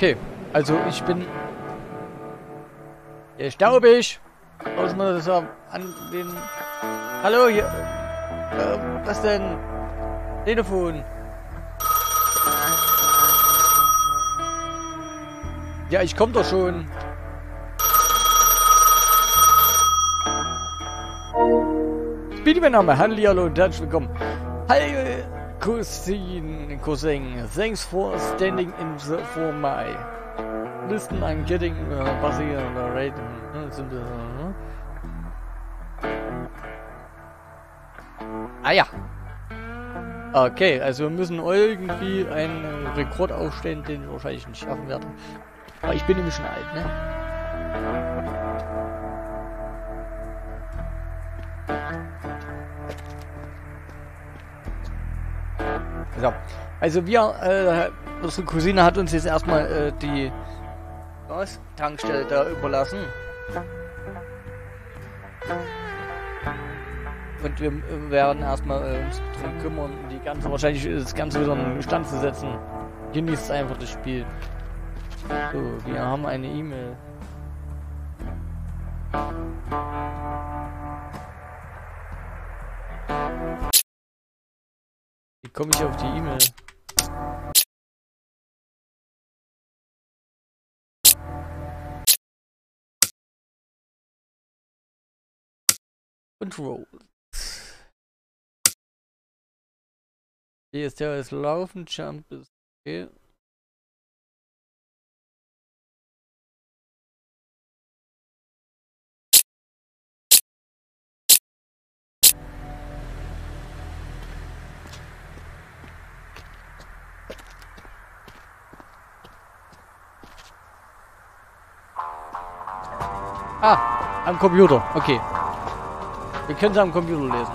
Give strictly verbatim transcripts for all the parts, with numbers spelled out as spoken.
Okay, also ich bin... Hier staubig. Muss man das an den... Hallo, hier... Äh, was denn? Telefon. Ja, ich komm doch schon. Speedy, mein Name. Hallo und herzlich willkommen. Hi, Cousin, Cousin. Thanks for standing in the for my. Listen, I'm getting uh, busy on the radio. Ah ja. Okay, also wir müssen irgendwie einen Rekord aufstellen, den wir wahrscheinlich nicht schaffen werden. Aber ich bin nämlich schon alt, ne? So. Also wir, äh, unsere Cousine hat uns jetzt erstmal äh, die was? Tankstelle da überlassen. Und wir äh, werden erstmal äh, uns drum kümmern, die ganze, wahrscheinlich das Ganze wieder in Stand zu setzen. Genießt einfach das Spiel. So, wir haben eine E-Mail. Wie komme ich auf die E-Mail? Control. Hier ist der ist Laufen, Jump ist okay. Ah, am Computer, okay. Wir können es am Computer lesen.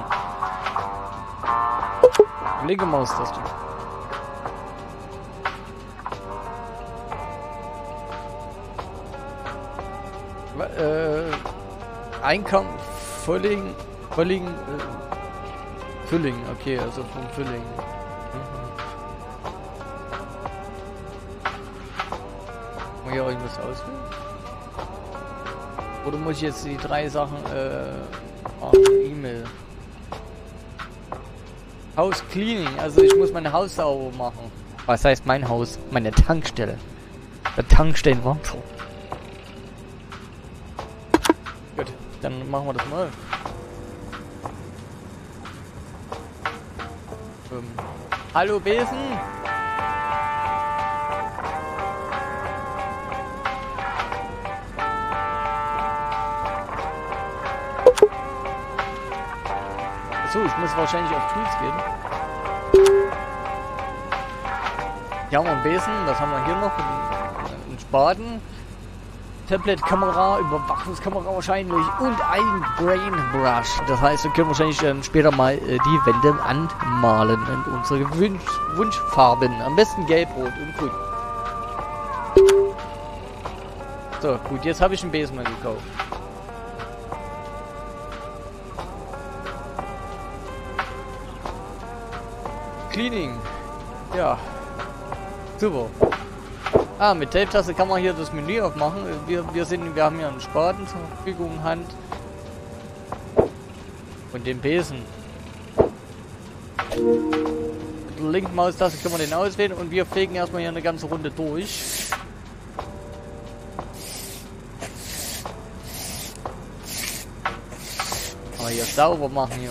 Linke Maustaste. Äh, Einkommen, Fülling, Fülling, äh, Fülling, okay, also vom Fülling. Mhm. Muss ich auch irgendwas auswählen? Oder muss ich jetzt die drei Sachen, äh, oh, E-Mail. Haus Cleaning, also ich muss mein Haus sauber machen. Was heißt mein Haus? Meine Tankstelle. Der Tankstellenwandel. Gut, dann machen wir das mal. Ähm, hallo Besen? So, ich muss wahrscheinlich auf Tools gehen. Hier haben wir einen Besen, was haben wir hier noch? Einen Spaten. Tablet-Kamera, Überwachungskamera wahrscheinlich und ein Brain Brush. Das heißt, wir können wahrscheinlich dann später mal äh, die Wände anmalen in unsere Wunsch Wunschfarben. Am besten gelb, rot und grün. So, gut, jetzt habe ich einen Besen mal gekauft. Cleaning. Ja. Super. Ah, mit Tape-Taste kann man hier das Menü aufmachen. Wir, wir, sind, wir haben hier einen Spaten zur Verfügung, Hand. Und den Besen. Mit der linken Maustaste können wir den auswählen und wir fegen erstmal hier eine ganze Runde durch. Aber hier sauber machen hier.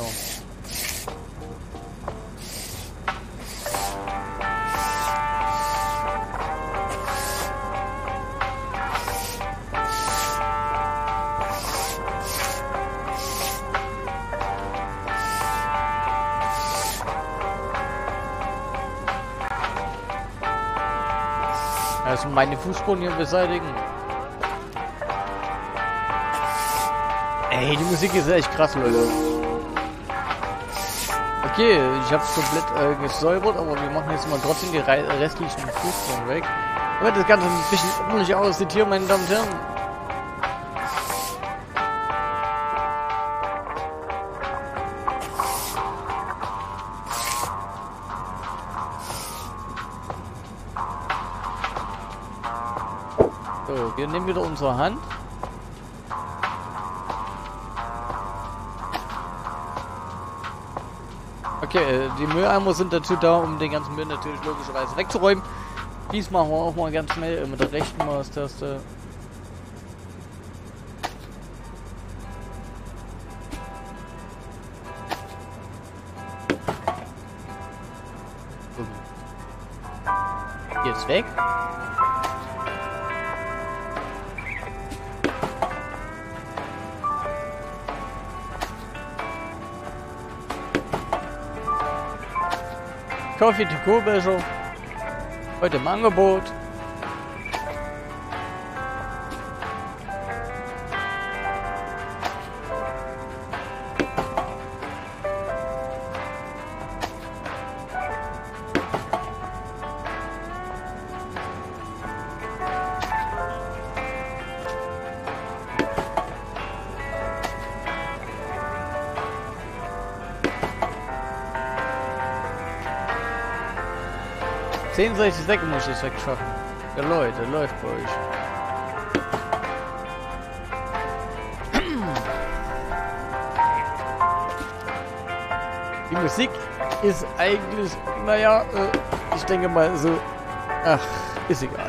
Also meine Fußspuren hier beseitigen. Ey, die Musik ist echt krass, Leute. Okay, ich habe es komplett äh, gesäubert, aber wir machen jetzt mal trotzdem die restlichen Fußspuren weg. Damit das Ganze ein bisschen ordentlich aussieht hier, meine Damen und Herren. So, wir nehmen wieder unsere Hand. Okay, äh, die Mülleimer sind dazu da, um den ganzen Müll natürlich logischerweise wegzuräumen. Dies machen wir auch mal ganz schnell äh, mit der rechten Maustaste. Jetzt weg. Coffee to go Becher. Heute im Angebot. sechsundsechzig Säcke muss ich jetzt wegschaffen. Ja Leute, läuft bei euch. Die Musik ist eigentlich, naja, äh, ich denke mal so, ach, ist egal.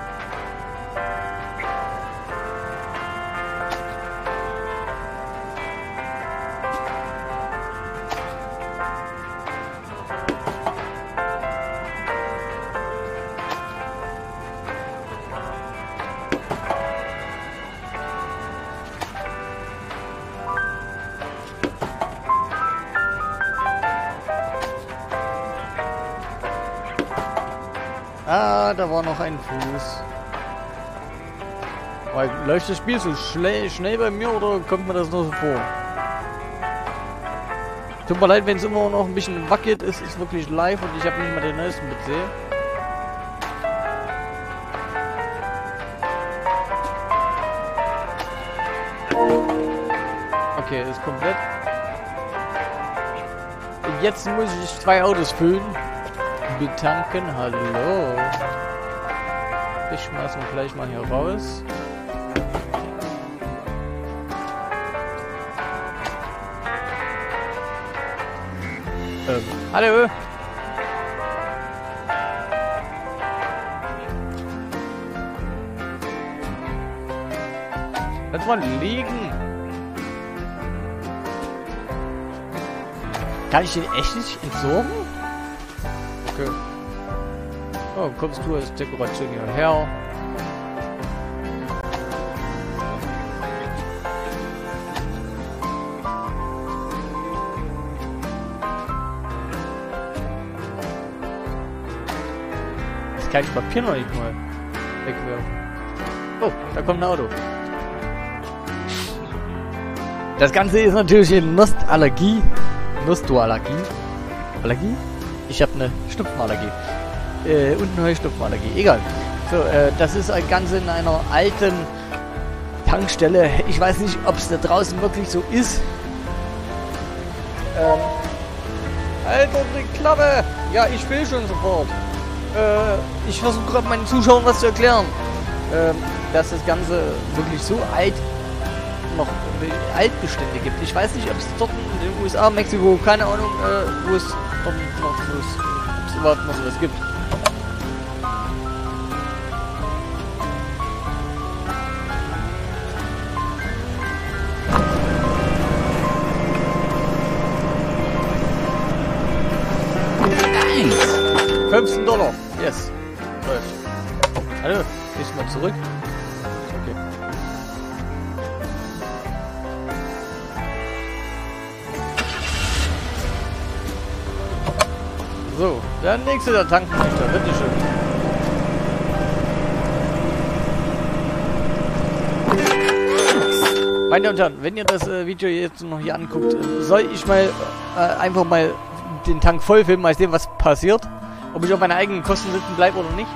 Ah, da war noch ein Fuß. Aber läuft das Spiel so schnell, schnell bei mir oder kommt mir das nur so vor? Tut mir leid, wenn es immer noch ein bisschen wackelt. Es ist wirklich live und ich habe nicht mal den neuesten P C. Okay, ist komplett. Jetzt muss ich zwei Autos füllen. Betanken, hallo. Ich schmeiß ihn gleich mal hier raus. Ähm, hallo. Lass mal liegen. Kann ich den echt nicht entsorgen? Okay. Oh, kommst du als Dekoration hierher? Jetzt kann ich Papier noch nicht mal wegwerfen. Oh, da kommt ein Auto. Das Ganze ist natürlich eine Nostallergie. Nostoallergie. Allergie? Ich habe eine Schnupfenallergie. Äh, und eine Heuschnupfenallergie. Egal. So, äh, das ist ein Ganze in einer alten Tankstelle. Ich weiß nicht, ob es da draußen wirklich so ist. Ähm. Alter, die Klappe! Ja, ich will schon sofort. Äh, ich versuche gerade meinen Zuschauern was zu erklären. Ähm, dass das Ganze wirklich so alt noch Altbestände gibt. Ich weiß nicht, ob es dort in den U S A, Mexiko, keine Ahnung, äh, wo es dort noch so ist, ob es überhaupt noch sowas gibt. fünfzehn Dollar. Yes. Läuft. Hallo, gehst du mal zurück? Okay. So, der nächste der tanken möchte. Bitteschön. Meine Damen und Herren, wenn ihr das äh, Video jetzt noch hier anguckt, äh, soll ich mal äh, einfach mal den Tank voll filmen, mal sehen, was passiert. Ob ich auf meine eigenen Kosten sitzen bleibe oder nicht.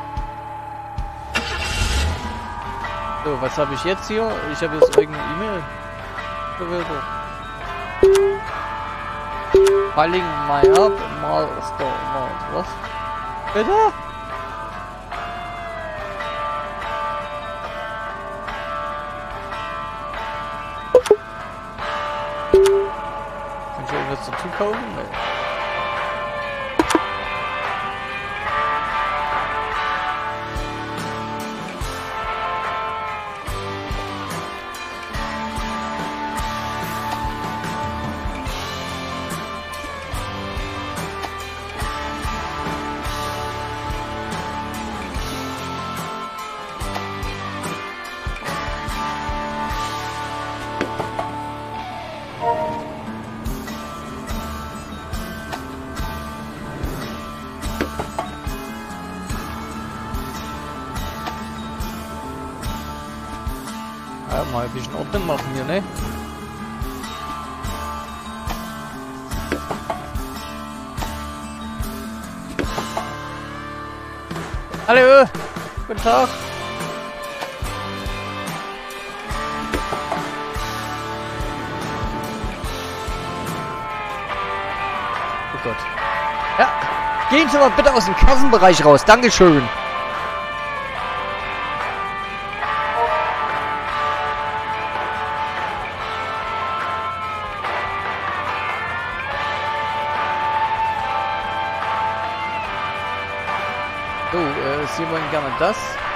So, was habe ich jetzt hier? Ich habe jetzt irgendeine E-Mail. Piling my up, mal mal was? Bitte? was dazu kaufen? Nee. Ja, mal ein bisschen Ordnung machen hier, ne? Hallo! Guten Tag! Oh Gott. Ja! Gehen Sie mal bitte aus dem Kassenbereich raus. Dankeschön! So, äh, Sie wollen gerne das.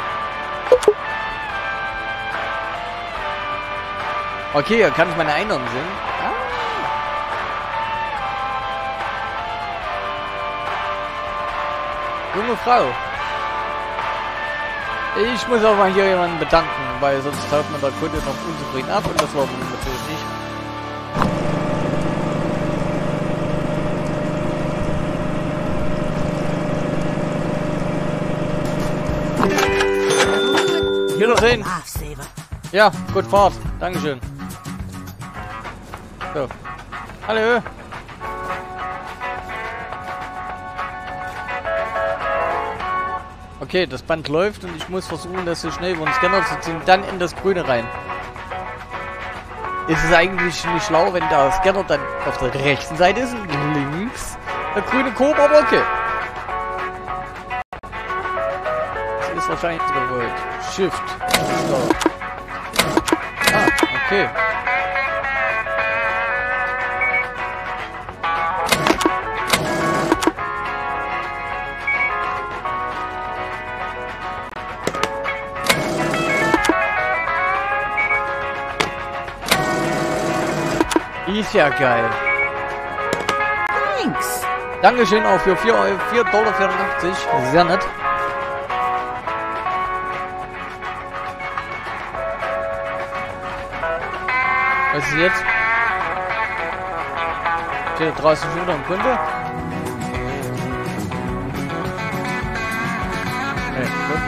Okay, dann kann ich meine Einnahmen sehen. Ah. Junge Frau. Ich muss auch mal hier jemanden bedanken, weil sonst taucht man der Kunde noch unzufrieden ab und das war natürlich nicht. Wiedersehen. Ja, gut Fahrt. Dankeschön. So. Hallo. Okay, das Band läuft und ich muss versuchen, das so schnell über den Scanner zu ziehen, dann in das Grüne rein. Ist es eigentlich nicht schlau, wenn der Scanner dann auf der rechten Seite ist und links der grüne Coop, aber okay. Das ist wahrscheinlich gewollt. Shift. So. Ah, okay. Ist ja geil. Thanks. Dankeschön auch für vier Dollar vierundachtzig. Sehr nett. Was ist jetzt? Steht da draußen schon wieder am Kunde? Nee, gut.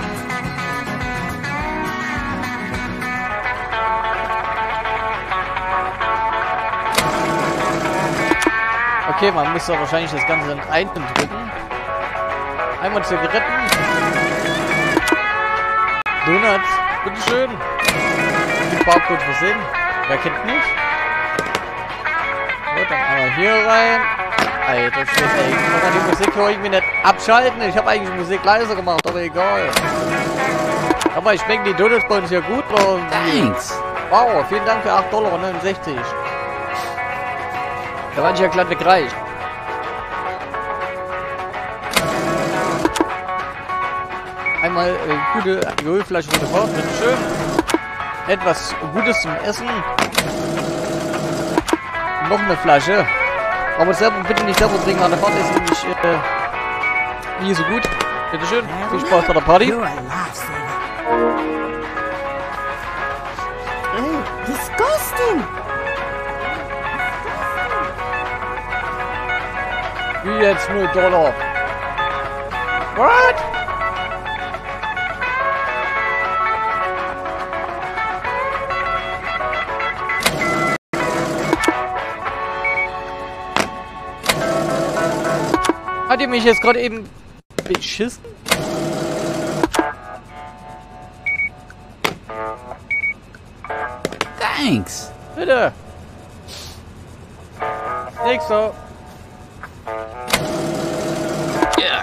Okay, man muss ja wahrscheinlich das Ganze in einen drücken. Einmal Zigaretten. Donuts. Bitteschön. Den Barcode versehen. Wer kennt nicht? So, dann einmal hier rein. Alter, shit, ey. Aber die Musik höre ich mir nicht abschalten. Ich habe eigentlich Musik leiser gemacht, aber egal. Aber ich denke, die Donuts bei uns ja gut. Oder Thanks. Wow, vielen Dank für acht Dollar neunundsechzig. Da war ich ja glatt weggereicht. Einmal äh, gute Alkoholflasche für die Fahrt, bitteschön. Etwas Gutes zum Essen. Noch eine Flasche. Aber selber bitte nicht selber trinken, an der Fahrt ist nämlich äh, nie so gut. Bitteschön. Viel Spaß bei der Party. Disgusting! Wie jetzt null Dollar? What? Hat ihr mich jetzt gerade eben beschissen? Thanks! Bitte! Nächster! Yeah.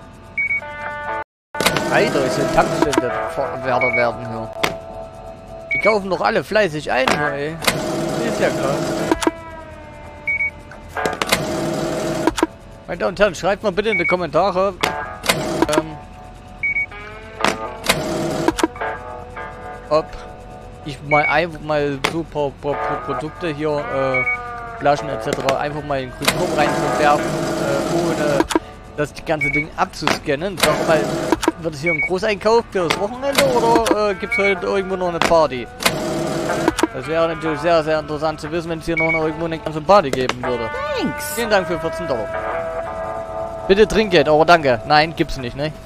Alter, ich soll Tankstelle werden hier. Die kaufen doch alle fleißig ein, ey. Ist ja krass. Meine Damen und Herren, schreibt mal bitte in die Kommentare, ähm, ob ich mal einfach mal so paar, paar, paar Produkte hier, äh, Flaschen et cetera einfach mal in den grünen Korb reinzuwerfen, äh, ohne das ganze Ding abzuscannen. Sag mal, wird es hier ein Großeinkauf für das Wochenende oder äh, gibt es heute irgendwo noch eine Party? Das wäre natürlich sehr, sehr interessant zu wissen, wenn es hier noch irgendwo eine ganze Party geben würde. Thanks. Vielen Dank für vierzehn Dollar. Bitte Trinkgeld, aber danke. Nein, gibt's nicht, ne?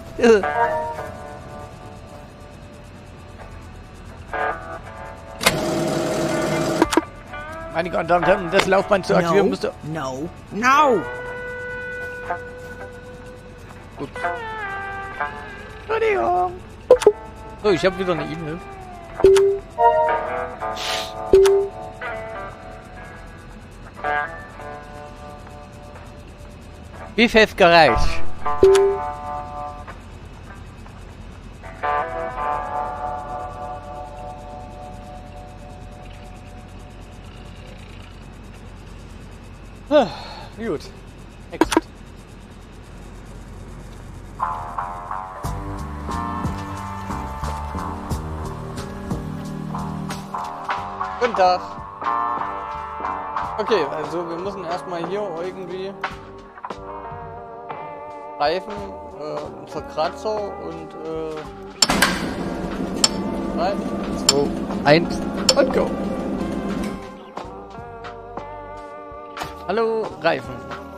Meine Damen und Herren, um das Laufband zu aktivieren No, müsste... no, no. Gut. Entschuldigung. So, ich habe wieder eine E-Mail. Wie fest gereicht? Ah, gut. Exit. Guten Tag. Okay, also wir müssen erstmal hier irgendwie Reifen, äh, Verkratzer und äh, drei, zwei, eins und go. Hallo, Reifen.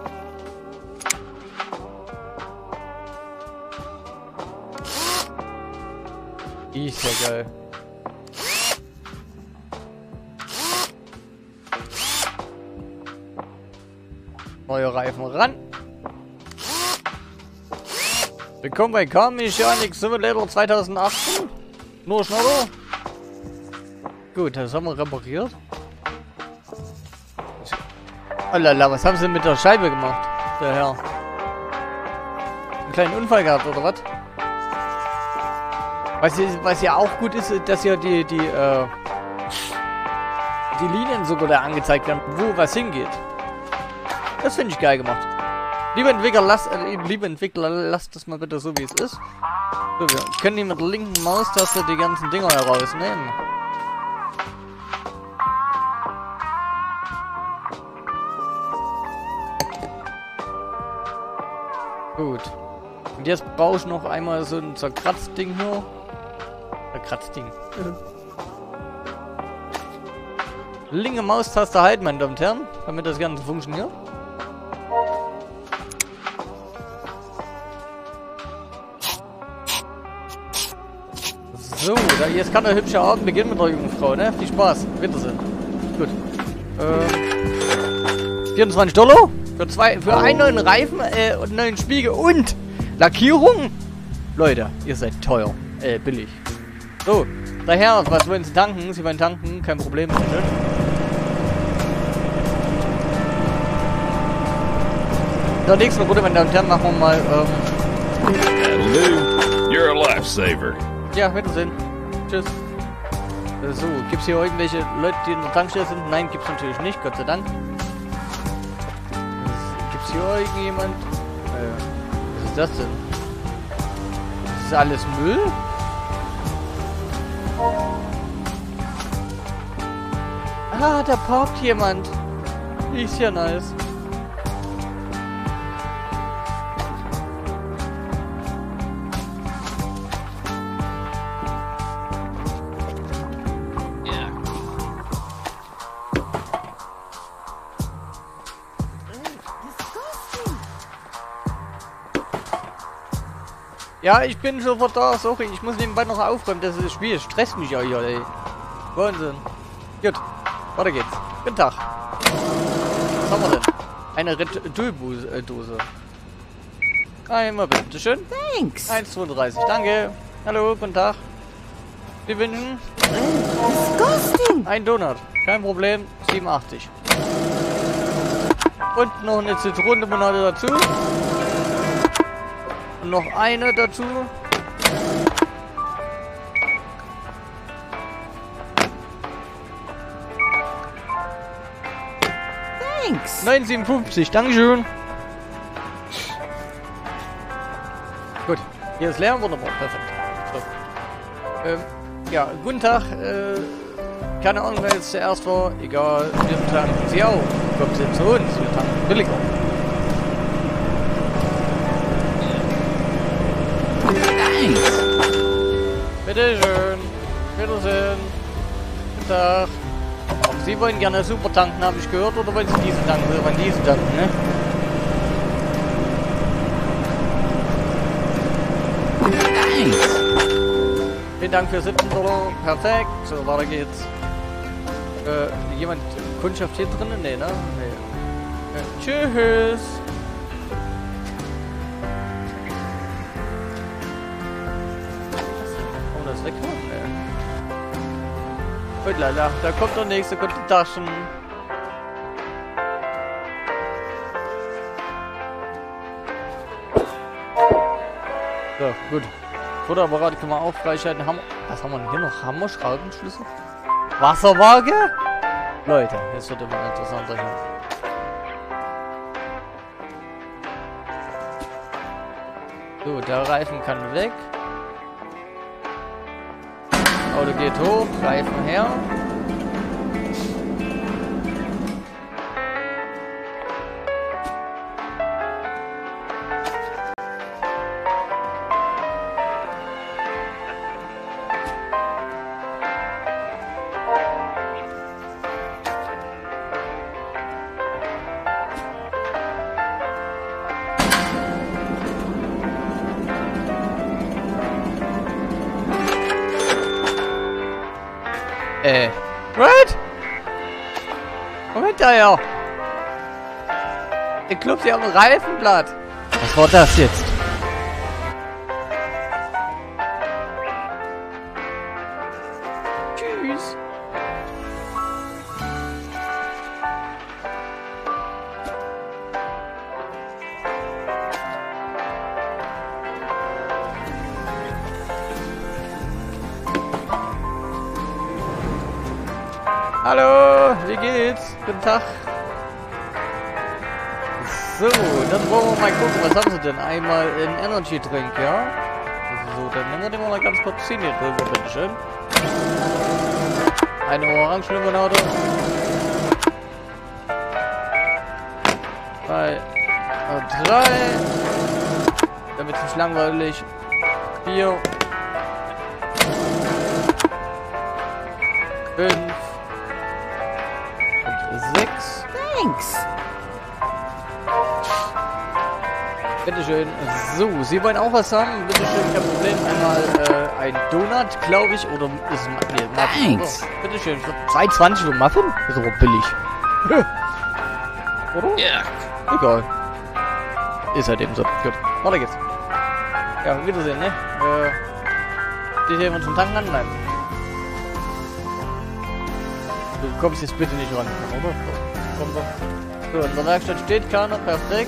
Ist ja geil. Neue Reifen ran. Willkommen bei Car Mechanic Simulator zweitausendachtzehn. Nur schneller. Gut, das haben wir repariert. Oh lala, was haben sie mit der Scheibe gemacht? Der Herr. Einen kleinen Unfall gehabt, oder was? Was, was ja auch gut ist, dass ja die, die, äh, die Linien sogar da angezeigt werden, wo was hingeht. Das finde ich geil gemacht. Liebe Entwickler, lasst, äh, liebe Entwickler, lasst das mal bitte so, wie es ist. So, wir können hier mit der linken Maustaste die ganzen Dinger herausnehmen. Gut. Und jetzt brauche ich noch einmal so ein Zerkratzding hier. Zerkratzding. Linke Maustaste halten, meine Damen und Herren, damit das Ganze funktioniert. So, da, jetzt kann der hübsche Abend beginnen mit der jungen Frau, ne? Viel Spaß. Wiedersehen. Gut. Ähm, vierundzwanzig Dollar für zwei, für einen neuen Reifen äh, und einen neuen Spiegel und Lackierung. Leute, ihr seid teuer. Äh, billig. So, daher, was wollen Sie tanken? Sie wollen tanken, kein Problem. Bitte. In der nächsten Runde, meine Damen und Herren, machen wir mal, ähm... That'll do. You're a lifesaver. Ja, Wiedersehen. Tschüss. So, gibt's hier irgendwelche Leute, die in der Tankstelle sind? Nein, gibt's natürlich nicht, Gott sei Dank. Gibt's hier irgendjemand? Äh, was ist das denn? Das ist alles Müll? Ah, da parkt jemand. Ist ja nice. Ja, ich bin sofort da, sorry, ich muss nebenbei noch aufräumen, das ist das Spiel, stresst mich ja hier, ey. Wahnsinn. Gut, weiter geht's. Guten Tag. Was haben wir denn? Eine Red Bull-Dose. Einmal bitte schön. Thanks. eins zweiunddreißig, danke. Hallo, guten Tag. Wir wünschen Disgusting. ein Donut. Kein Problem, siebenundachtzig. Und noch eine Zitronenlimonade dazu. Und noch eine dazu. Thanks. neun siebenundfünfzig, Dankeschön. Gut, hier ist leer, wunderbar, perfekt. So. Ähm, ja, guten Tag, äh, keine Ahnung, wer jetzt zuerst war, egal, wir tanken Sie auch. Kommen Sie zu uns, wir tanken billiger. Thanks. Bitteschön, Wiedersehen, guten Tag. Auch Sie wollen gerne super tanken, habe ich gehört, oder wollen Sie diese tanken? Sie wollen diese tanken, ne? Thanks. Vielen Dank für siebzehn Dollar. Perfekt. So, weiter geht's. Äh, jemand Kundschaft hier drinnen? Nee, ne? Nee. Äh, tschüss. Oh, das ist weg. Nee. Und lala, da kommt der nächste, kommt die Taschen. So, gut. Fotoapparat können wir auch freischalten. Hammer. Was haben wir denn hier noch? Hammer, Schraubenschlüssel? Wasserwaage? Leute, jetzt wird immer interessanter hier. So, der Reifen kann weg. Auto geht hoch, Reifen her. Äh. What? Moment da ja. Ich glaube, sie haben ein Reifenblatt. Was war das jetzt? Tschüss. Hallo, wie geht's? Guten Tag. So, dann wollen wir mal gucken, was haben sie denn? Einmal ein Energy Drink, ja? So, dann nehmen wir den mal ganz kurz ziehen hier drüber, bitteschön. Eine Orangenlimonade. Zwei und drei. Damit es nicht langweilig. Vier. Fünf. sechs. Thanks. Bitteschön. So, Sie wollen auch was haben? Bitteschön, kein Problem. Einmal äh, ein Donut, glaube ich, oder ist es nee, Muffin? Thanks. Bitteschön, zwei zwanzig für Muffin? Ist aber billig. Oder? Ja. Yeah. Egal. Ist halt eben so. Gut, weiter geht's. Ja, Wiedersehen, ne? Äh, steht hier jemand zum Tanken an? Nein. Du kommst jetzt bitte nicht ran, oder? Komm doch. So, in der Werkstatt steht keiner, perfekt.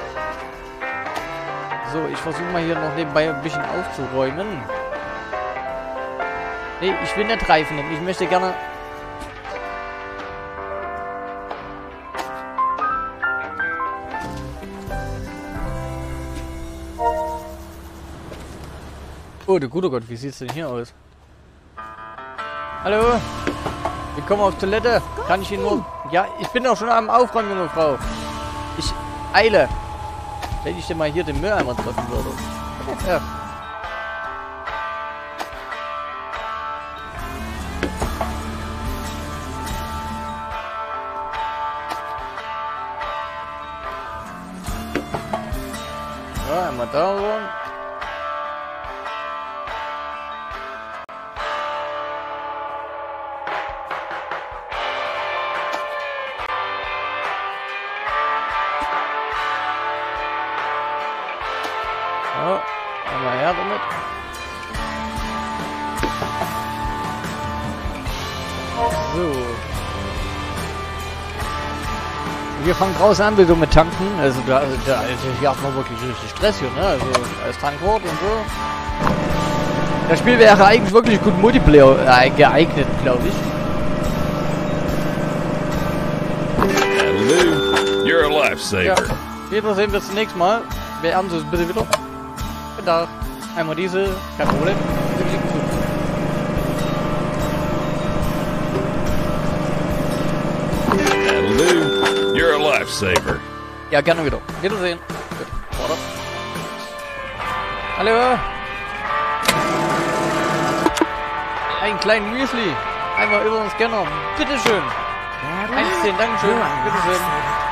So, ich versuche mal hier noch nebenbei ein bisschen aufzuräumen. Nee, ich will nicht Reifen nehmen, ich möchte gerne... Oh, du guter Gott, wie sieht's denn hier aus? Hallo? Willkommen auf Toilette. Kann ich Ihnen nur... Ja, ich bin doch schon am Aufräumen, junge Frau. Ich eile. Wenn ich denn mal hier den Mülleimer treffen würde. Ja. So, einmal da rum. So, einmal her damit. So. Wir fangen draußen an, wieder mit tanken. Also da, da also hier hat man wirklich richtig Stress hier, ne? Also als Tankwort und so. Das Spiel wäre eigentlich wirklich gut Multiplayer äh, geeignet, glaube ich. That'll do. a Ja, lifesaver. Wiedersehen bis zum nächsten Mal. Beenden Sie es bitte wieder. Bitte. Einmal diese, kein Problem. That'll do. You're a lifesaver. Ja, gerne wieder. Wiedersehen. Gut, warte. Hallo. Ein kleinen Müsli. Einmal über den Scanner. Bitteschön. eins zehn, Dankeschön. Bitteschön.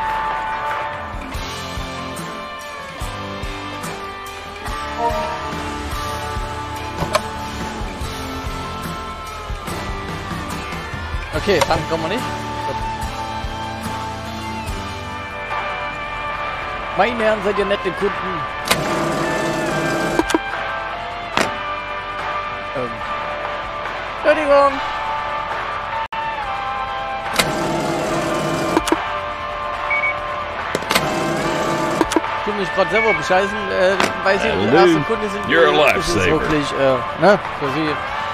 Okay, tanken kommen wir nicht. Gut. Meine Herren, seid ihr nette Kunden. Ähm. Entschuldigung. Ich tue mich gerade selber bescheißen, äh, weil sie die erste Kunde sind. You're a Das ist lifesaver. wirklich, äh, ne, für sie.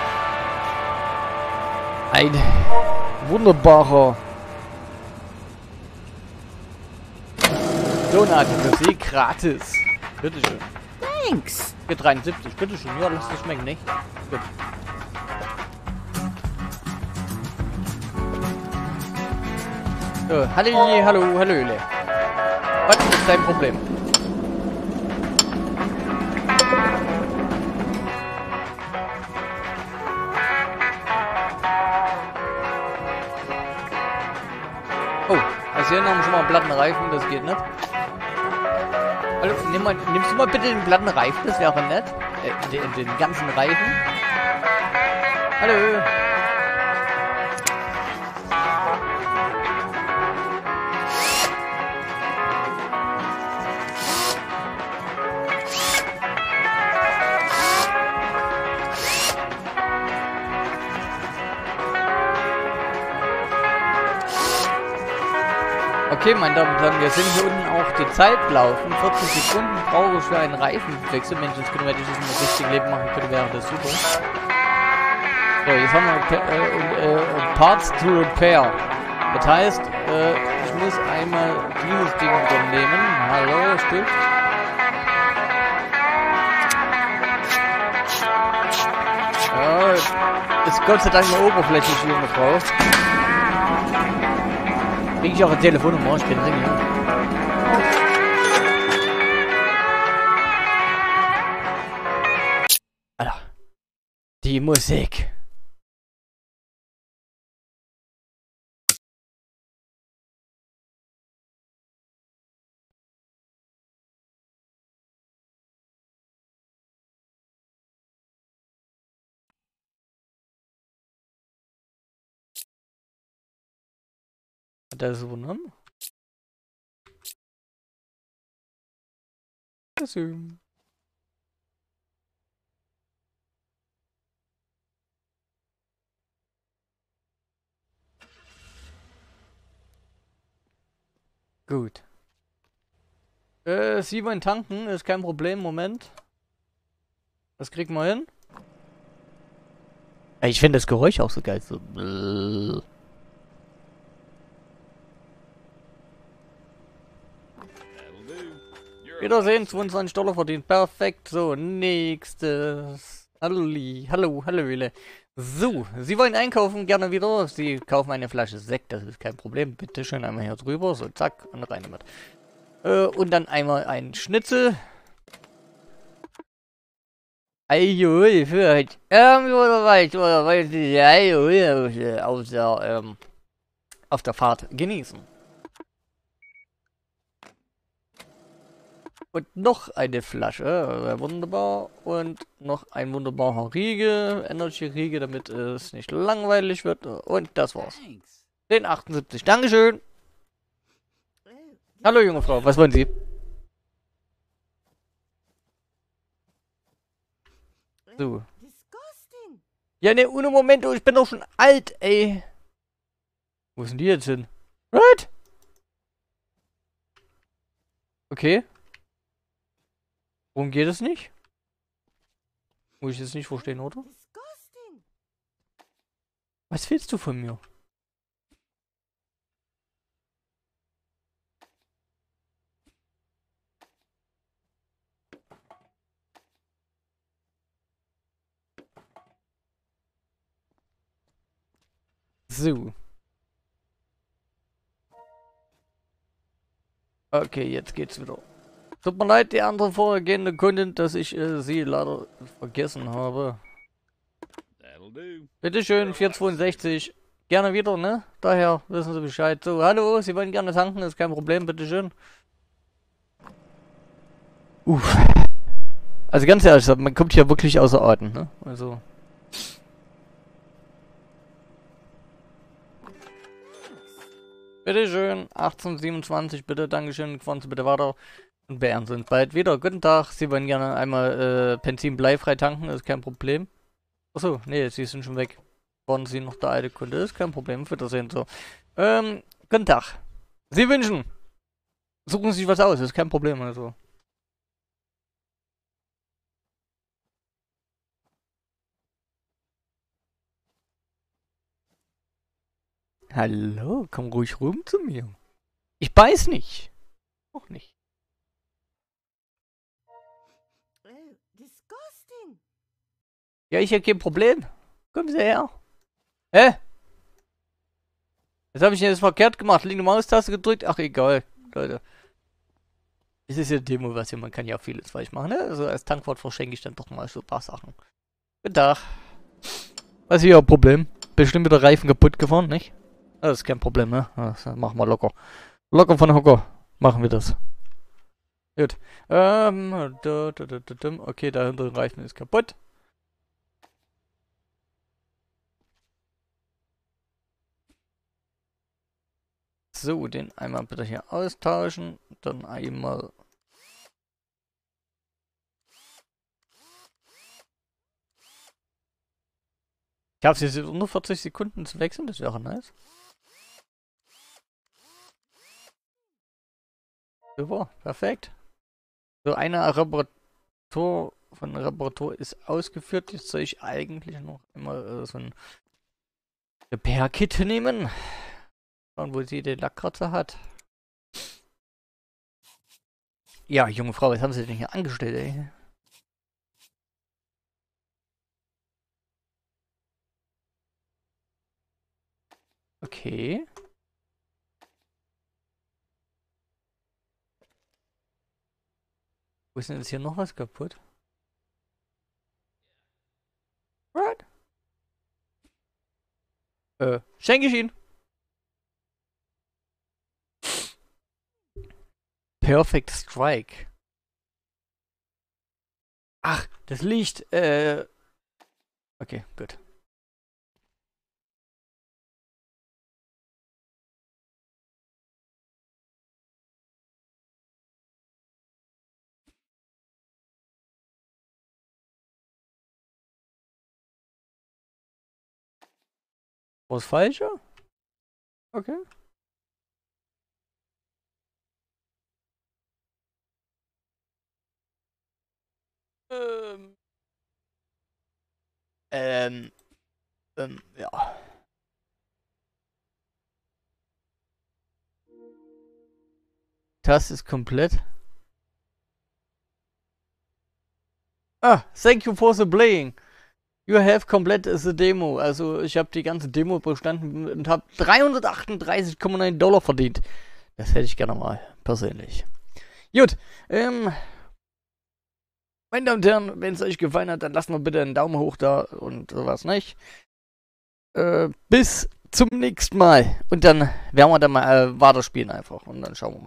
Ein wunderbarer Donut für Sie gratis. Bitteschön. Thanks. Für dreiundsiebzig, bitteschön. Ja, lass das schmecken, nicht? Gut. So, hallo, hallo, hallöle. Was ist dein Problem? Oh, also hier haben wir schon mal einen platten Reifen, das geht nicht. Hallo, nimm mal, nimmst du mal bitte den platten Reifen, das wäre nett. Äh, den, den ganzen Reifen. Hallo. Okay, meine Damen und Herren, wir sehen hier unten auch die Zeit laufen. vierzig Sekunden brauche ich für einen Reifenwechsel. Mensch, das können wir nicht im richtigen Leben machen können, wäre das super. So, jetzt haben wir äh, äh, Parts to Repair. Das heißt, äh, ich muss einmal dieses Ding unternehmen. Hallo, Stift. Ja, ist Gott sei Dank eine oberflächlich, junge Frau. Krieg ich auch eine Telefonnummer? Ich bin Ring. Alter. Die Musik. Hat er das übernommen? Assume. Gut. Äh, Sie wollen tanken, ist kein Problem, Moment. Das kriegen wir hin. Ey, ich finde das Geräusch auch so geil. So. Wiedersehen, zweiundzwanzig Dollar verdient. Perfekt. So, nächstes. Hallo, hallo, hallo. So, Sie wollen einkaufen, gerne wieder. Sie kaufen eine Flasche Sekt, das ist kein Problem. Bitte schön einmal hier drüber. So, zack, und rein damit. Äh, und dann einmal ein Schnitzel. Eioi, für heute. Ähm, oder weit, oder weit, Eioi, aus der, ähm, auf der Fahrt genießen. Und noch eine Flasche, äh, wunderbar. Und noch ein wunderbarer Riegel, Energy-Riegel, damit es nicht langweilig wird. Und das war's. Thanks. Den achtundsiebzig, Dankeschön. Hallo junge Frau, was wollen Sie? So. Disgusting. Ja, ne, ohne Moment, ich bin doch schon alt, ey. Wo sind die jetzt hin? Right? Okay. Worum geht es nicht? Muss ich jetzt nicht verstehen, oder? Disgusting. Was willst du von mir? So. Okay, jetzt geht's wieder. Tut mir leid, die andere vorhergehende Kundin, dass ich äh, sie leider vergessen habe. That'll do. Bitteschön, vier zweiundsechzig. Gerne wieder, ne? Daher wissen Sie Bescheid. So, hallo, Sie wollen gerne tanken, ist kein Problem, bitteschön. Uff. Also ganz ehrlich, man kommt hier wirklich außer Atem, ne? Also. Bitteschön, achtzehn siebenundzwanzig, bitte, Dankeschön, fahren Sie bitte weiter und beehren Sie uns bald wieder. Guten Tag, Sie wollen gerne einmal äh, Benzin bleifrei tanken, ist kein Problem. Achso, nee, Sie sind schon weg. Waren Sie noch der alte Kunde, ist kein Problem, Wiedersehen, so. Ähm, guten Tag. Sie wünschen. Suchen Sie sich was aus, ist kein Problem, also. Hallo, komm ruhig rum zu mir. Ich beiß nicht. Auch nicht. Oh, disgusting. Ja, ich hab kein Problem. Kommen Sie her. Hä? Was habe ich denn jetzt verkehrt gemacht? Linke Maustaste gedrückt? Ach, egal, Leute. Es ist ja eine Demo, was hier, man kann ja auch vieles falsch machen, ne? Also als Tankwart verschenke ich dann doch mal so ein paar Sachen. Guten Tag. Was ist Ihr Problem? Bestimmt wieder Reifen kaputt gefahren, nicht? Das ist kein Problem, ne? Das machen wir locker. Locker von Hocker. Machen wir das. Gut. Ähm, da, da, da, da, da. Okay, der hintere Reifen ist kaputt. So, den einmal bitte hier austauschen. Dann einmal. Ich habe jetzt unter vierzig Sekunden zu wechseln, das wäre nice. Super, perfekt. So, eine Reparatur von Reparatur ist ausgeführt. Jetzt soll ich eigentlich noch immer äh, so ein Repair-Kit nehmen. Schauen, wo sie den Lackkratzer hat. Ja, junge Frau, was haben sie denn hier angestellt, ey? Okay. Wo ist denn jetzt hier noch was kaputt? What? Äh, schenke ich ihn. Perfect Strike. Ach, das Licht, äh... Okay, gut. Was Falsche? Okay. Ähm. Ähm. Ähm, ja. Das ist komplett. Ah, thank you for the playing. You have completed the Demo. Also ich habe die ganze Demo bestanden und habe dreihundertachtunddreißig Komma neun Dollar verdient. Das hätte ich gerne mal persönlich. Gut, ähm, meine Damen und Herren, wenn es euch gefallen hat, dann lasst mal bitte einen Daumen hoch da und sowas, nicht? Äh, bis zum nächsten Mal. Und dann werden wir dann mal äh, weiterspielen einfach und dann schauen wir mal.